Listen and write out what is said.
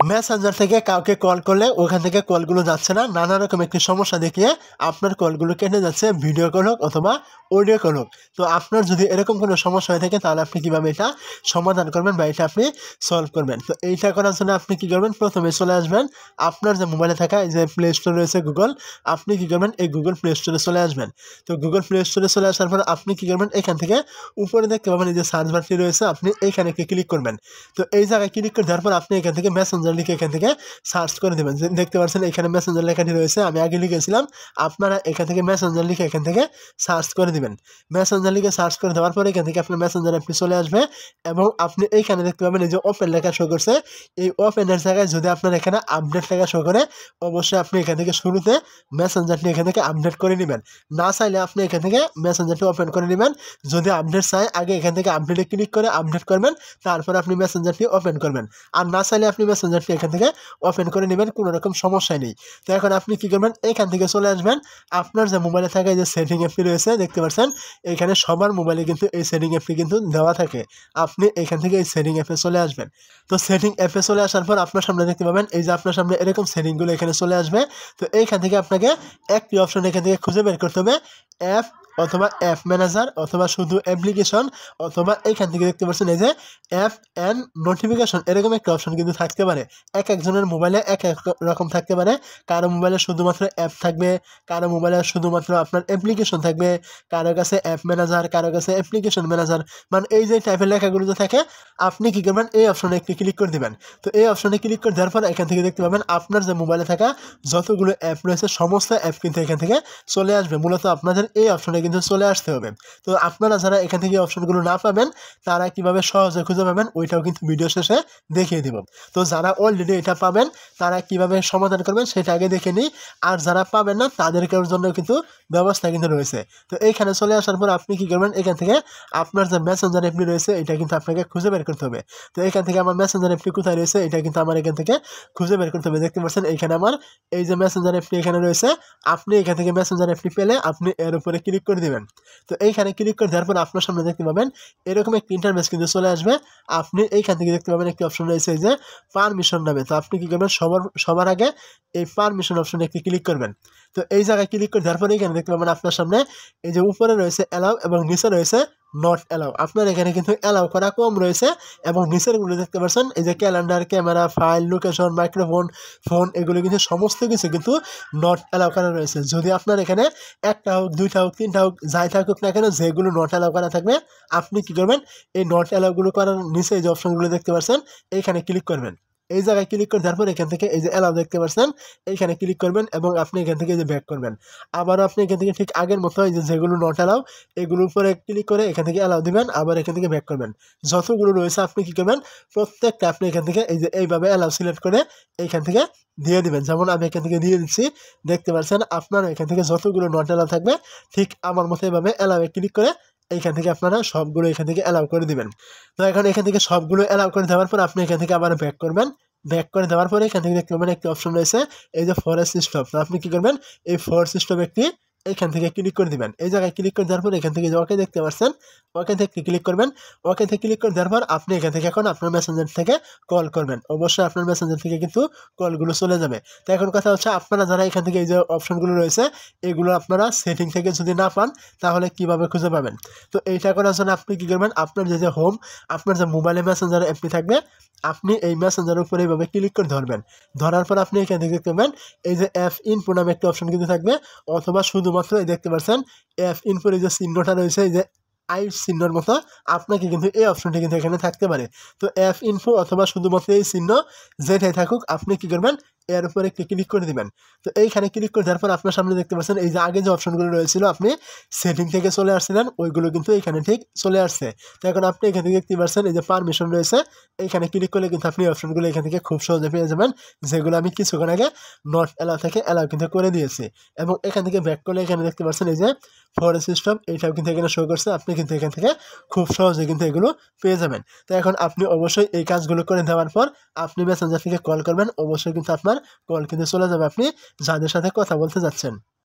Messenger থেকে কাউকে call করলে ওখান থেকে কলগুলো যাচ্ছে না, নানা রকম একটি সমস্যা দেখিয়ে আপনার কলগুলো কেটে যাচ্ছে, ভিডিও কল হোক অথবা অডিও কল হোক। তো আপনার যদি এরকম কোনো সমস্যা হয়ে থাকে তাহলে আপনি কীভাবে এটা সমাধান করবেন বা এটা আপনি সলভ করবেন। তো এইটা করার জন্য আপনি কী করবেন, প্রথমে চলে আসবেন আপনার যে মোবাইলে থাকা এই যে প্লে স্টোর রয়েছে গুগল, আপনি কী করবেন এই গুগল প্লে স্টোরে চলে আসবেন। তো গুগল প্লে স্টোরে চলে আসার পর আপনি কী করবেন, এখান থেকে উপরে দেখতে পাবেন এই যে সার্চ বারটি রয়েছে, আপনি এইখানে ক্লিক করবেন। তো এই জায়গায় ক্লিক করে দেওয়ার পর আপনি এখান থেকে মেসেঞ্জার লিখে এখান থেকে সার্চ করে দেবেন। দেখতে পাচ্ছেন এখানে মেসেঞ্জার লেখাটি রয়েছে, আমি আগে লিখেছিলাম, আপনারা এখান থেকে মেসেঞ্জার লিখে এখান থেকে সার্চ করে দেবেন। মেসেঞ্জার লিখে সার্চ করে দেওয়ার পরে এখান থেকে আপনার মেসেঞ্জার অ্যাপটি চলে আসবে এবং আপনি এইখানে দেখতে পাবেন এই যে ওপেন লেখা শো করছে, এই ওপেনের জায়গায় যদি আপনার এখানে আপডেট লেখা শো করে অবশ্যই আপনি এখান থেকে শুরুতে মেসেঞ্জারটি এখান থেকে আপডেট করে নেবেন। না চাইলে আপনি এখান থেকে মেসেঞ্জারটি ওপেন করে নেবেন। যদি আপডেট চাই আগে এখান থেকে আপডেটে ক্লিক করে আপডেট করবেন, তারপর আপনি মেসেঞ্জারটি ওপেন করবেন। আর না চাইলে আপনি মেসেঞ্জারটি এখান থেকে ওপেন করে নেবেন, কোনো রকম সমস্যা নেই। তো এখন আপনি কী করবেন, এখান থেকে চলে আসবেন আপনার যে মোবাইলে থাকা যে সেটিং অ্যাপটি রয়েছে, দেখতে পাচ্ছেন এখানে সবার মোবাইলে কিন্তু এই সেটিং অ্যাপটি কিন্তু দেওয়া থাকে। আপনি এখান থেকে এই সেটিং অ্যাপে চলে আসবেন। তো সেটিং অ্যাপে চলে আসার পর আপনার সামনে দেখতে পাবেন এই যে আপনার সামনে এরকম সেটিংগুলো এখানে চলে আসবে। তো এইখান থেকে আপনাকে একটি অপশন এখান থেকে খুঁজে বের করতে হবে, অ্যাপ অথবা অ্যাপ ম্যানেজার অথবা শুধু অ্যাপ্লিকেশন, অথবা এইখান থেকে দেখতে পাচ্ছেন এই যে অ্যাপ অ্যান্ড নোটিফিকেশন, এরকম একটা অপশন কিন্তু থাকতে পারে। এক একজনের মোবাইলে এক এক রকম থাকতে পারে। কারো মোবাইলে শুধুমাত্র অ্যাপ থাকবে, কারো মোবাইলে শুধুমাত্র আপনার অ্যাপ্লিকেশন থাকবে, কারো কাছে অ্যাপ ম্যানেজার, কারো কাছে অ্যাপ্লিকেশন ম্যানেজার, মানে এই যে টাইপের লেখাগুলো যে থাকে, আপনি কী করবেন এই অপশনে একটি ক্লিক করে দেবেন। তো এই অপশনে ক্লিক করে দেওয়ার পর এখান থেকে দেখতে পাবেন আপনার যে মোবাইলে থাকা যতগুলো অ্যাপ রয়েছে সমস্ত অ্যাপ কিন্তু এখান থেকে চলে আসবে। মূলত আপনাদের এই অপশনে কিন্তু চলে আসতে হবে। তো আপনারা যারা এখান থেকে অপশনগুলো না পাবেন তারা কীভাবে সহজে খুঁজে পাবেন ওইটাও কিন্তু ভিডিও শেষে দেখিয়ে দেব। তো যারা অলরেডি এটা পাবেন তারা কীভাবে সমাধান করবেন সেটা আগে দেখে নিই, আর যারা পাবেন না তাদেরকের জন্য কিন্তু ব্যবস্থা কিন্তু রয়েছে। তো এইখানে চলে আসার পর আপনি কী করবেন, এখান থেকে আপনার যে মেসেঞ্জার অ্যাপটি রয়েছে এটা কিন্তু আপনাকে খুঁজে বের করতে হবে। তো এখান থেকে আমার মেসেঞ্জার অ্যাপটি কোথায় রয়েছে এটা কিন্তু আমার এখান থেকে খুঁজে বের করতে হবে। দেখতে পাচ্ছেন এইখানে আমার এই যে মেসেঞ্জার অ্যাপটি এখানে রয়েছে, আপনি এখান থেকে মেসেঞ্জার অ্যাপটি পেলে আপনি এর উপরে ক্লিক করে দেবেন। তো এইখানে ক্লিক করে দেওয়ার পর আপনার সামনে দেখতে পাবেন এরকম একটি ইন্টারফেস কিন্তু চলে আসবে। আপনি এইখান থেকে দেখতে পাবেন একটি অপশন রয়েছে এই যে পারমিশন নামে। তো আপনি কী করবেন, সবার আগে এই পারমিশন অপশনে একটি ক্লিক করবেন। তো এই জায়গায় ক্লিক করে দেওয়ার পরে এখানে দেখতে পাবেন আপনার সামনে এই যে উপরে রয়েছে অ্যালাউ এবং নিচে রয়েছে নট অ্যালাউ। আপনার এখানে কিন্তু অ্যালাউ করা কম রয়েছে এবং নিচেরগুলো দেখতে পাচ্ছেন এই যে calendar, camera, file, location, microphone, phone, এগুলো কিন্তু সমস্ত কিছু কিন্তু নট অ্যালাউ করা রয়েছে। যদি আপনার এখানে একটা হোক, দুইটা হোক, তিনটা হোক, যাই থাকুক না কেন, যেগুলো নট অ্যালাউ করা থাকবে আপনি কী করবেন, এই নট অ্যালাউগুলো করার নিচে যে অপশনগুলো দেখতে পাচ্ছেন এইখানে ক্লিক করবেন। এই জায়গায় ক্লিক করে দেওয়ার পর এখান থেকে এই যে অ্যালাউ দেখতে পাচ্ছেন এইখানে ক্লিক করবেন এবং আপনি এখান থেকে এই যে ব্যাক করবেন। আবারও আপনি এখান থেকে ঠিক আগের মতো এই যে যেগুলো নট অ্যালাউ এগুলোর উপরে ক্লিক করে এখান থেকে অ্যালাউ দিবেন, আবার এখান থেকে ব্যাক করবেন। যতগুলো রয়েছে আপনি কী করবেন, প্রত্যেকটা আপনি এখান থেকে এই যে এইভাবে অ্যালাউ সিলেক্ট করে এইখান থেকে দিয়ে দিবেন। যেমন আমি এখান থেকে দিয়ে দিচ্ছি, দেখতে পাচ্ছেন আপনারা এখান থেকে যতগুলো নট অ্যালাউ থাকবে ঠিক আমার মতো এভাবে অ্যালাউয়ে ক্লিক করে এইখান থেকে আপনারা সবগুলো এখান থেকে অ্যালাউ করে দিবেন। তো এখন এখান থেকে সবগুলো অ্যালাউ করে দেওয়ার পর আপনি এখান থেকে আবার ব্যাক করবেন। ব্যাক করে দেওয়ার পরে এখান থেকে দেখতে পাবেন একটি অপশন রয়েছে এই যে ফরেস্ট স্টপ। তো আপনি কী করবেন, এই ফরেস্ট স্টপ একটি এইখান থেকে ক্লিক করে দিবেন। এই জায়গায় ক্লিক করে দেওয়ার পর এখান থেকে যে ওকে দেখতে পাচ্ছেন ওকে থেকে ক্লিক করবেন। ওকে থেকে ক্লিক করে দেওয়ার পর আপনি এখান থেকে এখন আপনার মেসেঞ্জার থেকে কল করবেন। অবশ্যই আপনার মেসেঞ্জার থেকে কিন্তু কলগুলো চলে যাবে। তো এখন কথা হচ্ছে আপনারা যারা এখান থেকে এই যে অপশনগুলো রয়েছে এগুলো আপনারা সেটিং থেকে যদি না পান তাহলে কীভাবে খুঁজে পাবেন। তো এইটা করার জন্য আপনি কী করবেন, আপনার যে হোম, আপনার যে মোবাইলে মেসেঞ্জার অ্যাপটি থাকবে আপনি এই মেসেঞ্জারের উপরে এইভাবে ক্লিক করে ধরবেন। ধরার পর আপনি এখান থেকে দেখতে পাবেন এই যে অ্যাপ ইনফো নামে একটা অপশন কিন্তু থাকবে, অথবা শুধুমাত্র এই দেখতে পাচ্ছেন অ্যাপ ইনফোর এই যে চিহ্নটা রয়েছে এই যে আই চিহ্নর মতো আপনাকে কিন্তু এই অপশনটি কিন্তু এখানে থাকতে পারে। তো অ্যাপ ইনফো অথবা শুধুমাত্র এই চিহ্ন যেটাই থাকুক আপনি কী করবেন, এর উপরে একটি ক্লিক করে দিবেন। তো এইখানে ক্লিক করে দেওয়ার পর আপনার সামনে দেখতে পাচ্ছেন এই যে আগে যে অপশনগুলো রয়েছিল আপনি সেটিং থেকে চলে আসছিলেন ওইগুলো কিন্তু এখানে ঠিক চলে আসছে। তো এখন আপনি এখান থেকে দেখতে পাচ্ছেন এই যে পারমিশন রয়েছে, এইখানে ক্লিক করলে কিন্তু আপনি অপশনগুলো এখান থেকে খুব সহজে পেয়ে যাবেন, যেগুলো আমি কিছুক্ষণ আগে নট অ্যালাউ থেকে অ্যালাউ কিন্তু করে দিয়েছি। এবং এখান থেকে ব্যাক করলে এখানে দেখতে পাচ্ছেন এই যে ফরেস্ট স্টপ, এইটাও কিন্তু এখানে শো করছে। আপনি কিন্তু এখান থেকে খুব সহজে কিন্তু এগুলো পেয়ে যাবেন। তো এখন আপনি অবশ্যই এই কাজগুলো করে দেওয়ার পর আপনি মেসেঞ্জার থেকে কল করবেন, অবশ্যই কিন্তু আপনার কল কিন্তু চলে যাবে আপনি যাদের সাথে কথা বলতে যাচ্ছেন।